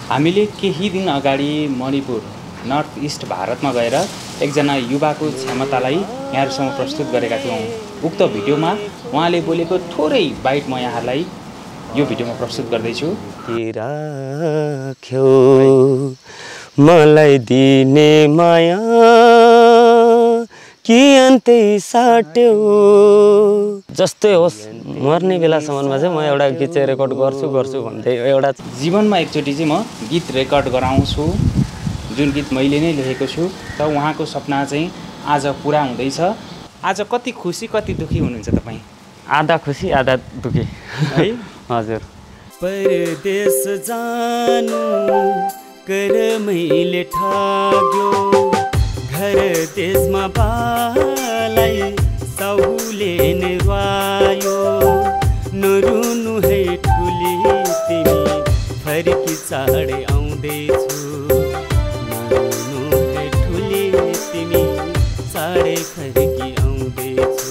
हामीले केही दिन अगाडि मणिपुर नर्थ इस्ट भारतमा गएर एकजना युवाको क्षमतालाई यहाँहरुसम्म प्रस्तुत गरेका थियौं। उक्त भिडियोमा उहाँले बोलेको थोरै बाइट म यहाँहरुलाई यो भिडियोमा प्रस्तुत गर्दैछु। राख्यो मलाई दिने माया कि अन्तै साट्यो जस्तै होस् मर्ने बेलासम्ममा चाहिँ म एउटा गीत चाहिँ रेकर्ड गर्छु भन्दै एउटा जीवनमा एकचोटि चाहिँ म गीत रेकर्ड गराउँछु, जुन गीत मैले नै लेखेको छु। त उहाँको सपना चाहिँ आज पूरा हुँदैछ। आज कति खुसी कति दुखी हुनुहुन्छ तपाईँ? आधा खुसी आधा दुखी है। हजुर। परदेश जानु कर मैले ठाग्यो घर देशमा बालाई साहुले निर्वायो नरुनु है ठुली तिमी फर्की चाँडै आउँदैछु नरुनु है ठुली तिमी चाँडै फर्की आउँदैछु।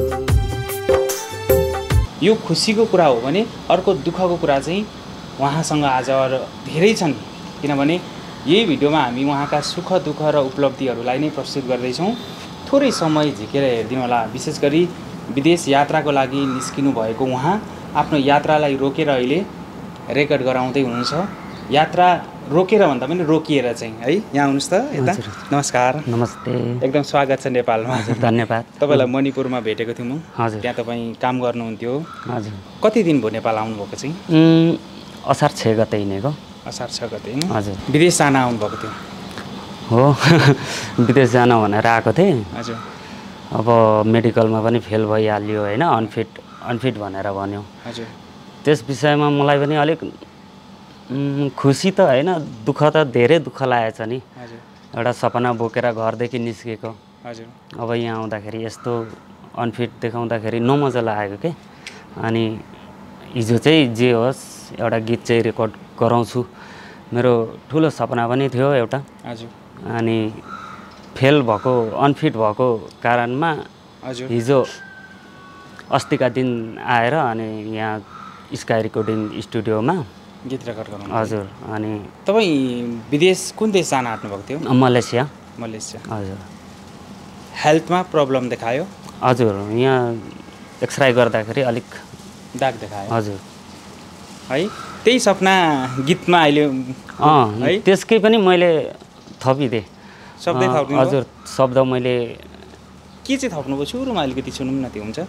यो खुसीको कुरा हो भने अर्को दुःखको कुरा चाहिँ उहाँसँग आज धेरै छन्, किनभने यही भिडियोमा हामी उहाँका सुख दुःख र उपलब्धिहरूलाई नै प्रस्तुत गर्दैछौँ। थोरै समय झिकेर हेरिदिनु होला। विशेष गरी विदेश यात्राको लागि निस्किनु भएको उहाँ आफ्नो यात्रालाई रोकेर अहिले रेकर्ड गराउँदै हुनुहुन्छ। यात्रा रोकेर भन्दा पनि रोकिएर चाहिँ है। यहाँ आउनुहोस् त यता। नमस्कार। नमस्ते। एकदम स्वागत छ नेपालमा। हजुर धन्यवाद। तपाईँलाई मणिपुरमा भेटेको थियौँ म। हजुर। त्यहाँ तपाईँ काम गर्नुहुन्थ्यो। हजुर। कति दिन भयो नेपाल आउनुभएको चाहिँ? असार 6 गते हिँडेको। असार 6 गते हैन? हजुर। विदेश जान आउनुभएको थियो? हो विदेश जान भनेर आएको थिएँ। हजुर। अब मेडिकलमा पनि फेल भइहाल्यो होइन, अनफिट भनेर भन्यो। हजुर। त्यस विषयमा मलाई पनि अलिक खुसी त होइन, दुःख त धेरै दुःख लागेछ नि। हजुर। एउटा सपना बोकेर घरदेखि निस्केको। हजुर। अब यहाँ आउँदाखेरि यस्तो अनफिट देखाउँदाखेरि नमजा लागेको के। अनि हिजो चाहिँ जे होस् एउटा गीत चाहिँ रेकर्ड गराउँछु, मेरो ठुलो सपना पनि थियो एउटा। हजुर। अनि फेल भएको अनफिट भएको कारणमा हजुर हिजो अस्तिका दिन आएर अनि यहाँ स्काई रेकर्डिङ स्टुडियोमा गीत रेकर्ड गराउनु। हजुर। अनि तपाईँ विदेश कुन देश जान आँट्नुभएको थियो? मलेसिया। मलेसिया। हजुर। हेल्थमा प्रब्लम देखायो? हजुर, यहाँ एक्सरे गर्दाखेरि अलिक दाग देखायो। हजुर। है त्यही सपना गीतमा अहिले है त्यसकै पनि मैले थपिदिएँ। शब्दै थप्नु? हजुर, शब्द मैले के चाहिँ थप्नुभयो? सुरुमा अलिकति सुनौँ न, त्यो हुन्छ?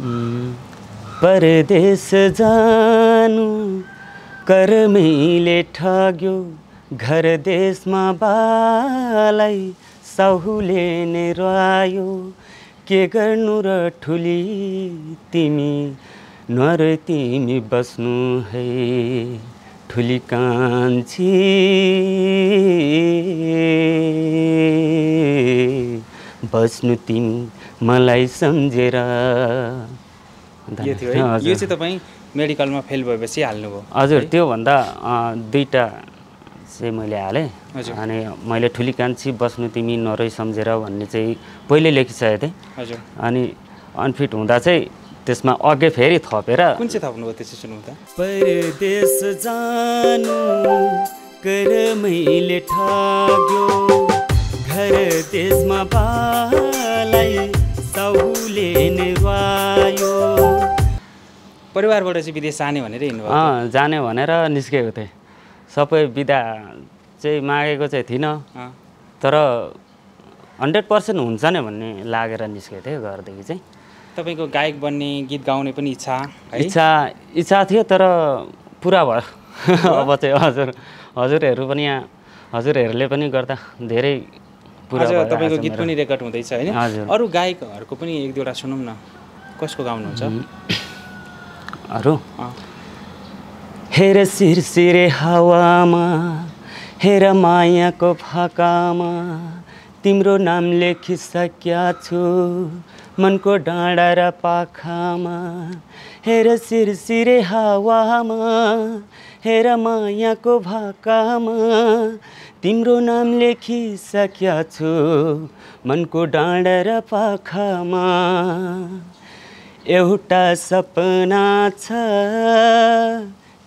परदेश जानु कर मैले ठाग्यो घर देशमा बालाई साहुले नै रुवायो के गर्नु र ठुली तिमी नर तिमी बस्नु है ठुली कान्छी बस्नु तिमी मलाई सम्झेर। यो थियो है? यो चाहिँ तपाईँ मेडिकलमा फेल भएपछि हाल्नुभयो? हजुर, त्योभन्दा 2टा चाहिँ मैले हालेँ। अनि मैले ठुली कान्छी बस्नु तिमी नरै सम्झेर भन्ने चाहिँ पहिले लेखिसकेको थिएँ। हजुर। अनि अनफिट हुँदा चाहिँ त्यसमा अघि फेरि थपेर कुन चाहिँ थप्नुभयो त्यसै सुनौँ त? परदेश जानु कर मैले ठाग्यो घर देशमा बालाई साहुले निर्वायो। परिवारबाट चाहिँ विदेश जाने भनेर हिँड्नुभयो? जाने भनेर निस्केको थिएँ। सबै बिदा चाहिँ मागेको चाहिँ थिइनँ, तर 100% हुन्छ नै भन्ने लागेर निस्केको थिएँ घरदेखि चाहिँ। तपाईँको गायक बन्ने गीत गाउने पनि इच्छा है? इच्छा थियो, तर पुरा भयो। अब चाहिँ हजुरहरू पनि यहाँ हजुरहरूले पनि गर्दा धेरै पुरा भयो। तपाईँको गीत पनि रेकर्ड हुँदैछ होइन? हजुर। अरू गायकहरूको पनि 1-2वटा सुनौँ न, कसको गाउनुहुन्छ? अरू हेर सिरसिरे हावामा हेर मायाको फाकामा तिम्रो नाम लेखिसक्या छु मनको डाँडा र पाखामा हेर सिरसिरे हावामा हेर मायाको भाकामा तिम्रो नाम लेखिसक्या छु मनको डाँडा र पाखामा एउटा सपना छ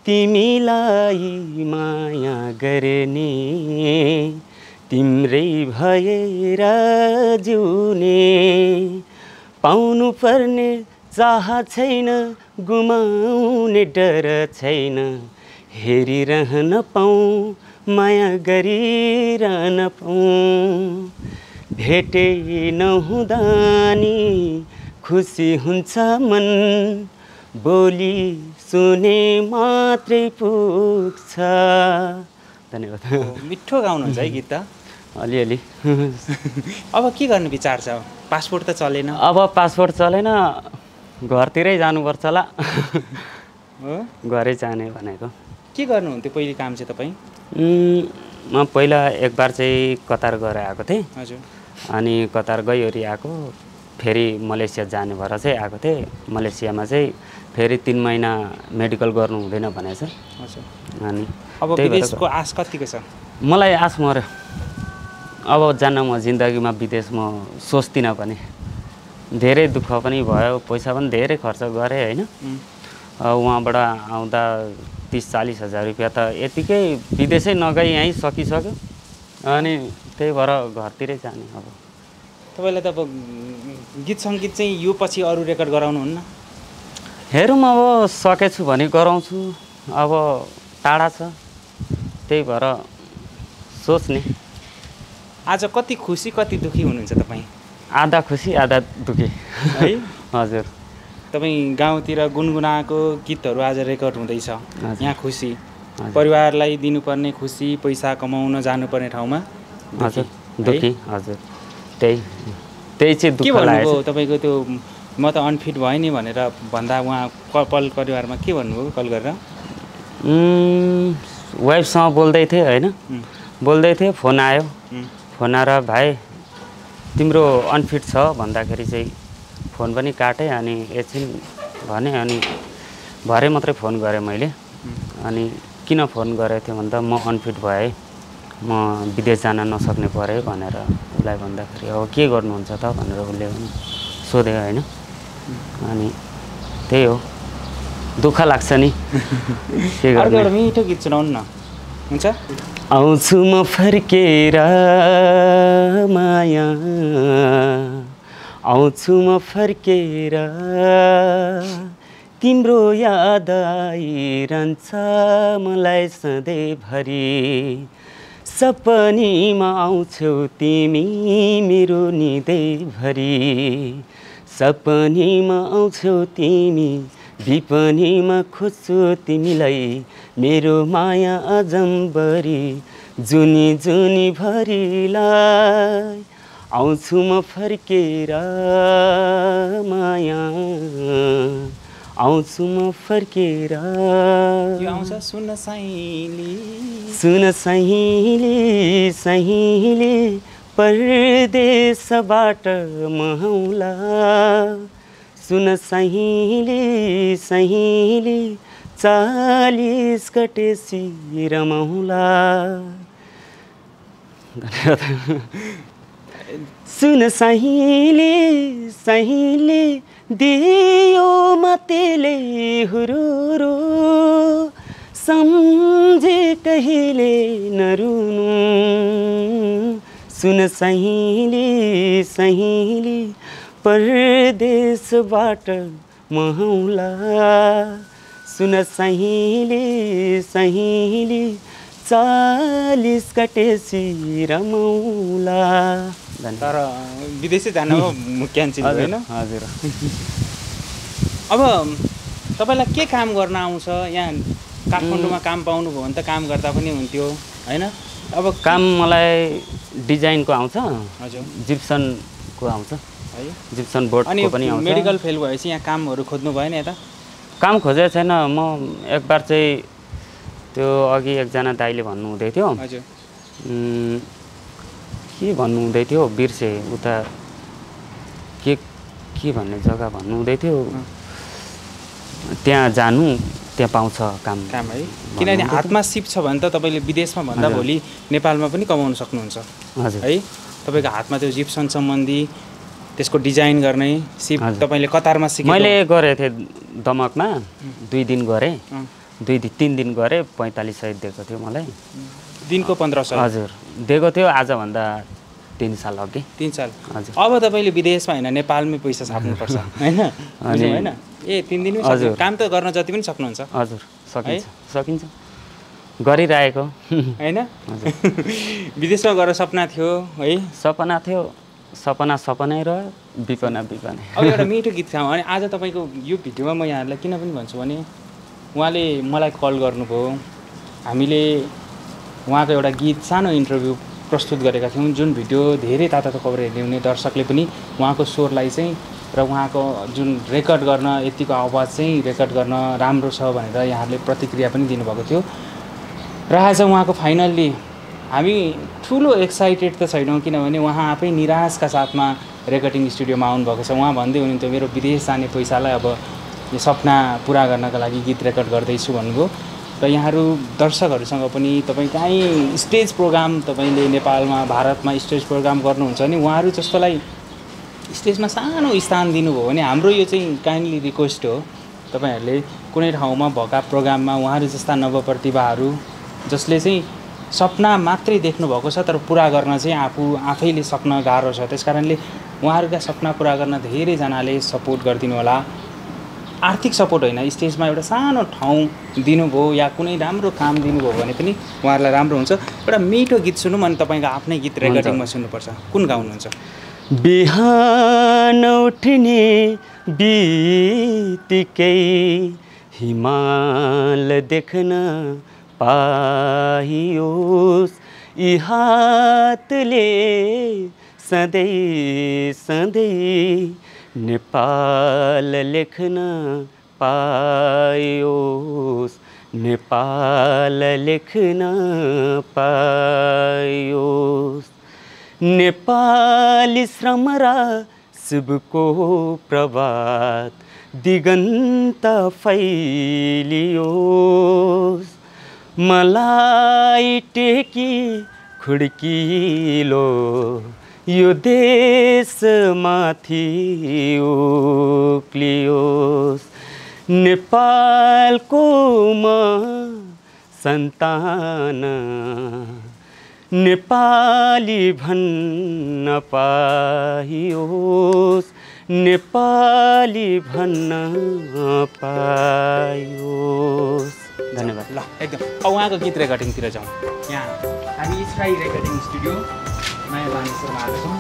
तिमीलाई माया गर्ने तिम्रै भएर जिउने पाउनु पर्ने चाह छैन गुमाउने डर छैन हेरिरहन पाऊँ माया गरिरहन पाऊँ भेटे नहुँदा नि खुसी हुन्छ मन बोली सुने मात्रै पुग्छ। धन्यवाद। मिठो गाउनुहुन्छ है गीत त अलिअलि। अब के गर्ने विचार छ? पासपोर्ट त चलेन। अब पासपोर्ट चलेन घरतिरै जानुपर्छ होला। हो घरै जाने भनेको। के गर्नुहुन्थ्यो पहिले काम चाहिँ तपाईँ? म पहिला एक बार चाहिँ कतार गएर आएको थिएँ। हजुर। अनि कतार गइवरी आएको फेरि मलेसिया जाने भएर चाहिँ आएको थिएँ। मलेसियामा चाहिँ फेरि 3 महिना मेडिकल गर्नु हुँदैन भनेछ। हजुर। अनि अब विदेशको आश कतिको छ? मलाई आश मर्यो। अब जान्न म जिन्दगीमा विदेश म सोच्दिनँ पनि। धेरै दुःख पनि भयो पैसा पनि धेरै खर्च गरेँ होइन। उहाँबाट आउँदा 30-40 हजार रुपियाँ त यतिकै विदेशै नगई यहीँ सकिसक्यो। अनि त्यही भएर घरतिरै जाने। अब तपाईँलाई त अब गीत सङ्गीत चाहिँ यो पछि अरू रेकर्ड गराउनुहुन्न? हेरौँ अब सकेछु भने गराउँछु। अब टाढा छ त्यही भएर सोच्ने। आज कति खुसी कति दुःखी हुनुहुन्छ तपाईँ? आधा खुसी आधा दुःखी है। हजुर। तपाईँ गाउँतिर गुनगुनाएको गीतहरू आज रेकर्ड हुँदैछ। हजुर। यहाँ खुसी परिवारलाई दिनुपर्ने खुसी पैसा कमाउन जानुपर्ने ठाउँमा हजुर दुःखी। हजुर त्यही चाहिँ के दुःख भन्नुभयो लागेको। तपाईँको त्यो म त अनफिट भएँ नि भनेर भन्दा उहाँ कपाल परिवारमा के भन्नुभयो कल गरेर? वाइफसँग बोल्दै थिएँ होइन। बोल्दै थिएँ फोन आयो। फोन आएर भाइ तिम्रो अनफिट छ भन्दाखेरि चाहिँ फोन पनि काटेँ। अनि एकछिन भने अनि भरे मात्रै फोन गरेँ मैले। अनि किन फोन गरेको थियो भन्दा म अनफिट भएँ म विदेश जान नसक्ने परेँ भनेर उसलाई भन्दाखेरि अब के गर्नुहुन्छ त भनेर उसले सोध्यो होइन। अनि त्यही हो दुःख लाग्छ नि। के अर्को एउटा मिठो गीत सुनाउनु न हुन्छ? आउँछु म फर्केर माया आउँछु म फर्केर तिम्रो याद आइरहन्छ मलाई सधैँभरि सपनीमा आउँछौ तिमी मेरो निदैभरि सपनीमा आउँछौ तिमी विपनीमा खोज्छु तिमीलाई मेरो माया अजम्बरी जुनी जुनी भरिलाई आउँछु म फर्केर माया आउँछु म फर्केर। यो आउँछ सुन साइली सहीले परदेशबाट महौला सुन सहीले 40 गतेसी रमौला। सुन सहीले दियो मतले हुरुरु सम्झे कहिले नरुनु सुन सहीले परदेशबाट महौला सुन सहीले 40 गतेसी रमौला। तर विदेशै जान हो क्यान्सिल होइन? हजुर। अब तपाईँलाई के काम गर्न आउँछ? यहाँ काठमाडौँमा काम पाउनुभयो भने त काम गर्दा पनि हुन्थ्यो होइन? अब काम मलाई डिजाइनको आउँछ। हजुर। जिप्सनको आउँछ है। जिप्सन बोर्डको पनि आउँछ। मेडिकल फेल भएपछि यहाँ कामहरू खोज्नु भएन यता? काम खोजेको छैन। म एक बार चाहिँ त्यो अघि एकजना दाइले भन्नुहुँदै थियो। हजुर। के भन्नुहुँदै थियो बिर्से उता के भन्ने जग्गा भन्नुहुँदै थियो त्यहाँ जानु त्यहाँ पाउँछ काम है। किनभने हातमा सिप छ भने त तपाईँले विदेशमा भन्दा भोलि नेपालमा पनि कमाउन सक्नुहुन्छ। हजुर है। तपाईँको हातमा त्यो जिप्सन सम्बन्धी त्यसको डिजाइन गर्ने सिप तपाईँले कतारमा सिकेको? मैले गरेको थिएँ दमकमा 2 दिन गरेँ। 3 दिन गरेँ 4500 दिएको थियो मलाई दिनको 1500 हजुर दिएको थियो आजभन्दा 3 साल अघि 3 साल हजुर अब तपाईँले विदेशमा होइन नेपालमै पैसा छाप्नुपर्छ होइन बुझ्नु होइन 3 दिनमै हजुर। काम त गर्न जति पनि सक्नुहुन्छ हजुर सकिन्छ गरिरहेको होइन विदेशमा गएर सपना थियो है सपना थियो सपनै रह्यो विपना अब एउटा मिठो गीत गाउँ अनि आज तपाईँको यो भिडियोमा म यहाँहरूलाई किन पनि भन्छु भने उहाँले मलाई कल गर्नुभयो हामीले उहाँको एउटा गीत सानो इन्टरभ्यू प्रस्तुत गरेका थियौँ जुन भिडियो धेरै तातो खबर हेर्ने हुने दर्शकले पनि उहाँको स्वरलाई चाहिँ र उहाँको जुन रेकर्ड गर्न यतिको आवाज चाहिँ रेकर्ड गर्न राम्रो छ भनेर यहाँहरूले प्रतिक्रिया पनि दिनुभएको थियो र आज उहाँको फाइनल्ली हामी ठुलो एक्साइटेड त छैनौँ किनभने उहाँ आफै निराशका साथमा रेकर्डिङ स्टुडियोमा आउनुभएको छ उहाँ भन्दै हुनुहुन्थ्यो मेरो विदेश जाने पैसालाई अब यो सपना पुरा गर्नका लागि गीत रेकर्ड गर्दैछु भन्नुभयो र यहाँहरू दर्शकहरूसँग पनि तपाईँ काहीँ स्टेज प्रोग्राम तपाईँले नेपालमा भारतमा स्टेज प्रोग्राम गर्नुहुन्छ भने उहाँहरू जस्तोलाई स्टेजमा सानो स्थान दिनुभयो भने हाम्रो यो चाहिँ काइन्डली रिक्वेस्ट हो तपाईँहरूले कुनै ठाउँमा भएका प्रोग्राममा उहाँहरू जस्ता नवप्रतिभाहरू जसले चाहिँ सपना मात्रै देख्नुभएको छ तर पुरा गर्न चाहिँ आफैले सक्न गाह्रो छ त्यस कारणले उहाँहरूका सपना पुरा गर्न धेरैजनाले सपोर्ट गरिदिनु होला आर्थिक सपोर्ट होइन स्टेजमा एउटा सानो ठाउँ दिनुभयो या कुनै राम्रो काम दिनुभयो भने पनि उहाँहरूलाई राम्रो हुन्छ एउटा मिठो गीत सुनौँ अनि तपाईँको आफ्नै गीत रेकर्डिङमा सुन्नुपर्छ कुन गाउनुहुन्छ बिहान उठ्ने बित्तिकै हिमाल देख्न पाइयोस् यी हातले सधैँ नेपाल लेख्न पाइयोस् नेपाल लेख्न पाइयोस् नेपाली श्रमरा शुभको प्रभात दिगन्त फैलियोस् मलाई टेकी खुड्किलो यो देशमाथि उक्लियोस् नेपालको म सन्तान नेपाली भन्न पाइयोस् नेपाली भन्न पाइयोस् धन्यवाद ल एकदम अब उहाँको गीत रेकर्डिङतिर जाउँ यहाँ हामी स्काई रेकर्डिङ स्टुडियो नयाँ बानेश्वरमा आएको छौँ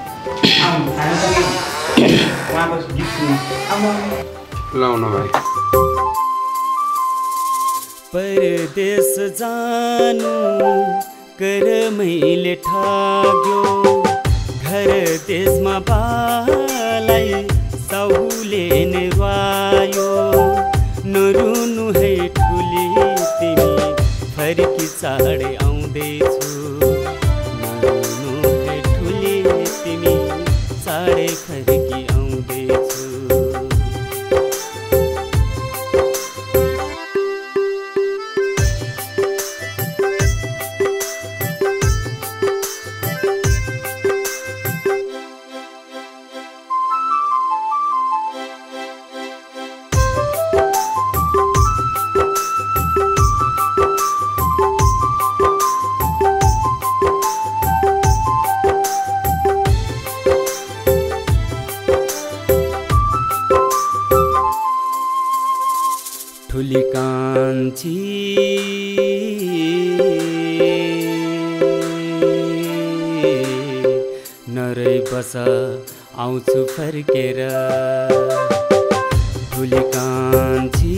उहाँको गीत सुन्नु लाउनु भाइ परदेश जानु कर मैले ठाग्यो घर देशमा बालाई साहुले नै रुवायो नरुनु है ठुली तिमी फर्की चाँडै आउँदैछु नरुनु है ठुली तिमी चाँडै फर्की आउँदैछु ठुली कान्छी नरै बस आउँछु फर्केर ठुली कान्छी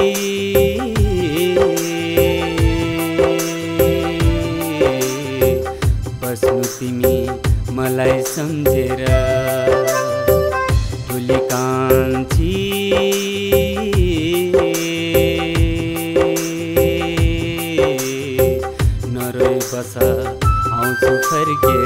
बस्नु तिमी मलाई सम्झेर ठुली कान्छी आउँछु फर्केर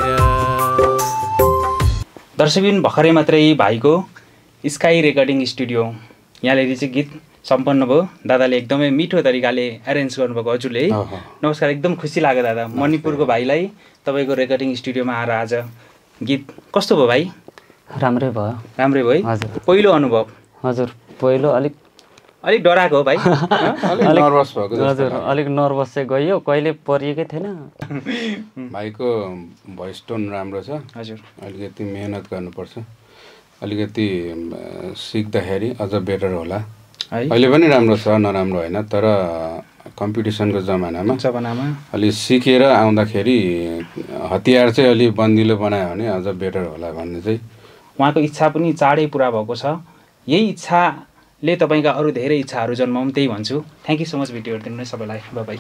दर्शकबिन भर्खरै मात्रै भाइको स्काई रेकर्डिङ स्टुडियो यहाँनिर चाहिँ गीत सम्पन्न भयो दादाले एकदमै मिठो तरिकाले एरेन्ज गर्नुभएको हजुरले है नमस्कार एकदम खुसी लाग्यो दादा मणिपुरको भाइलाई तपाईँको रेकर्डिङ स्टुडियोमा आएर आज गीत कस्तो भयो भाइ राम्रै भयो है हजुर पहिलो अनुभव हजुर पहिलो अलिक डराएको हो भाइ अलिक नर्भस भएको जस्तो हजुर लाग्यो। अलिक नर्भस चाहिँ गयो कहिले परिएकै थिएन भाइको भोइस टोन राम्रो छ हजुर अलिकति मेहनत गर्नुपर्छ अलिकति सिक्दाखेरि अझ बेटर होला है अहिले पनि राम्रो छ नराम्रो होइन तर कम्पिटिसनको जमानामा अलि सिकेर आउँदाखेरि हतियार चाहिँ अलि बन्दिलो बनायो भने अझ बेटर होला भन्ने चाहिँ उहाँको इच्छा पनि चाँडै पुरा भएको छ यही इच्छाले तपाईँका अरू धेरै इच्छाहरू जन्माउँ त्यही भन्छु thank you so much video हेरिदिनु सबैलाई बाई बाई